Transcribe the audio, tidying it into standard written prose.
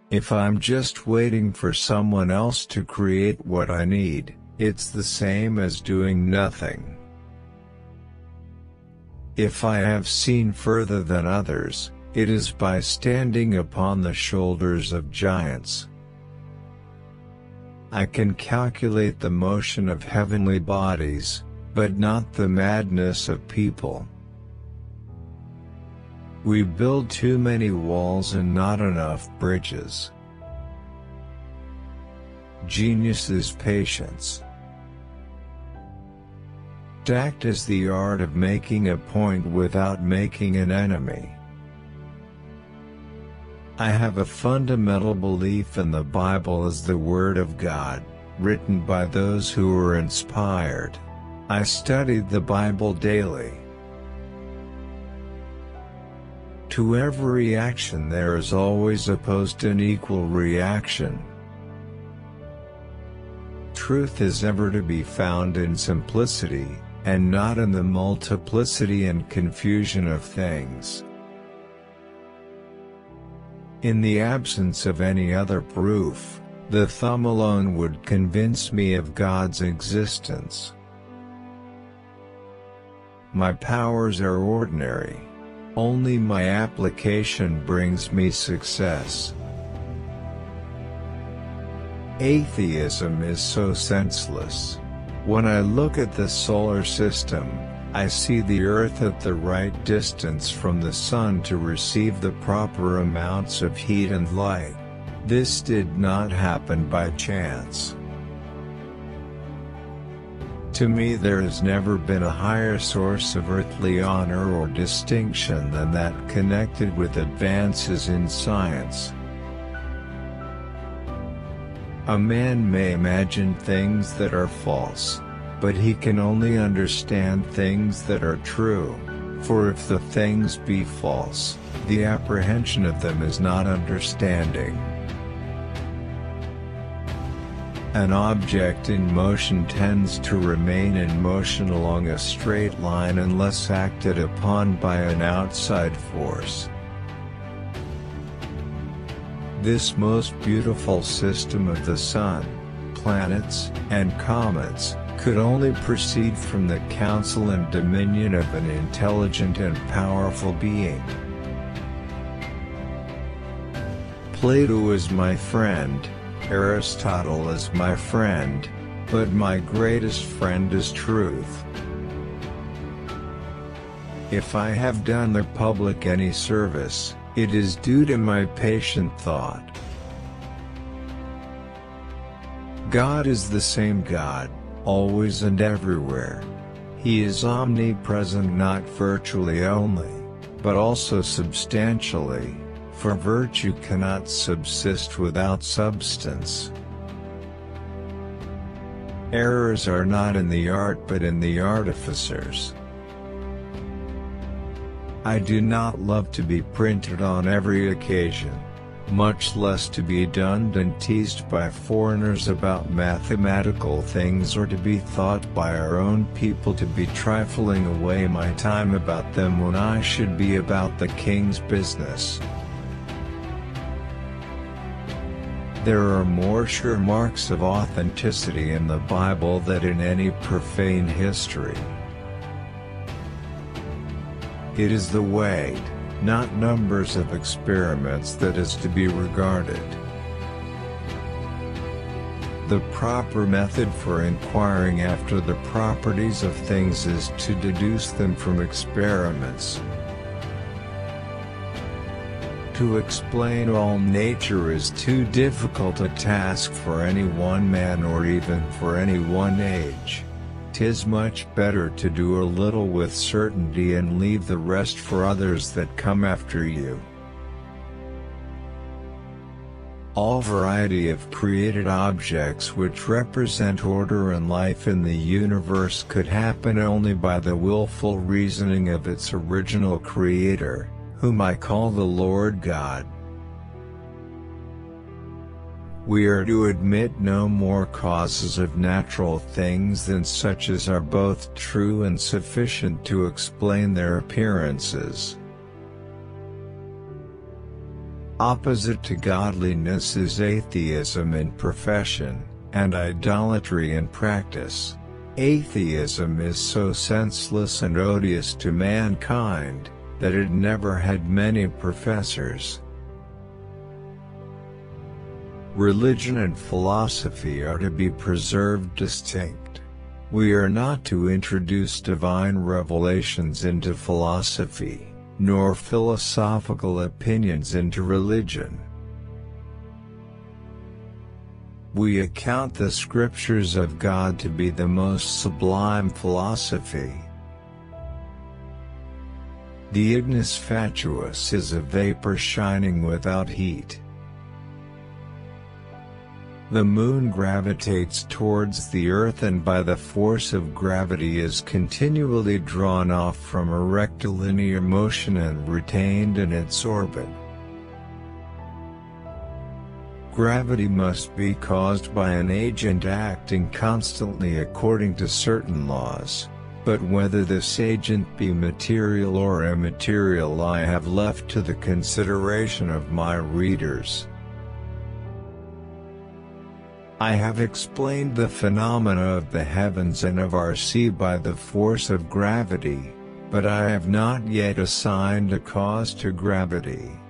If I'm just waiting for someone else to create what I need, it's the same as doing nothing. If I have seen further than others, it is by standing upon the shoulders of giants. I can calculate the motion of heavenly bodies, but not the madness of people. We build too many walls and not enough bridges. Genius is patience. Tact is the art of making a point without making an enemy. I have a fundamental belief in the Bible as the Word of God, written by those who were inspired. I studied the Bible daily. To every action there is always opposed and equal reaction. Truth is ever to be found in simplicity, and not in the multiplicity and confusion of things. In the absence of any other proof, the thumb alone would convince me of God's existence. My powers are ordinary. Only my application brings me success. Atheism is so senseless. When I look at the solar system, I see the Earth at the right distance from the Sun to receive the proper amounts of heat and light. This did not happen by chance. To me, there has never been a higher source of earthly honor or distinction than that connected with advances in science. A man may imagine things that are false, but he can only understand things that are true, for if the things be false, the apprehension of them is not understanding. An object in motion tends to remain in motion along a straight line unless acted upon by an outside force. This most beautiful system of the Sun, planets, and comets, could only proceed from the counsel and dominion of an intelligent and powerful being. Plato is my friend, Aristotle is my friend, but my greatest friend is truth. If I have done the public any service, it is due to my patient thought. God is the same God, always and everywhere. He is omnipresent not virtually only, but also substantially, for virtue cannot subsist without substance. Errors are not in the art but in the artificers. I do not love to be printed on every occasion, much less to be dunned and teased by foreigners about mathematical things or to be thought by our own people to be trifling away my time about them when I should be about the King's business. There are more sure marks of authenticity in the Bible than in any profane history. It is the weight, not numbers of experiments, that is to be regarded. The proper method for inquiring after the properties of things is to deduce them from experiments. To explain all nature is too difficult a task for any one man or even for any one age. 'Tis much better to do a little with certainty and leave the rest for others that come after you. All variety of created objects which represent order and life in the universe could happen only by the willful reasoning of its original creator, whom I call the Lord God. We are to admit no more causes of natural things than such as are both true and sufficient to explain their appearances. Opposite to godliness is atheism in profession, and idolatry in practice. Atheism is so senseless and odious to mankind, that it never had many professors. Religion and philosophy are to be preserved distinct. We are not to introduce divine revelations into philosophy, nor philosophical opinions into religion. We account the scriptures of God to be the most sublime philosophy. The ignis fatuus is a vapor shining without heat. The moon gravitates towards the earth and by the force of gravity is continually drawn off from a rectilinear motion and retained in its orbit. Gravity must be caused by an agent acting constantly according to certain laws, but whether this agent be material or immaterial I have left to the consideration of my readers. I have explained the phenomena of the heavens and of our sea by the force of gravity, but I have not yet assigned a cause to gravity.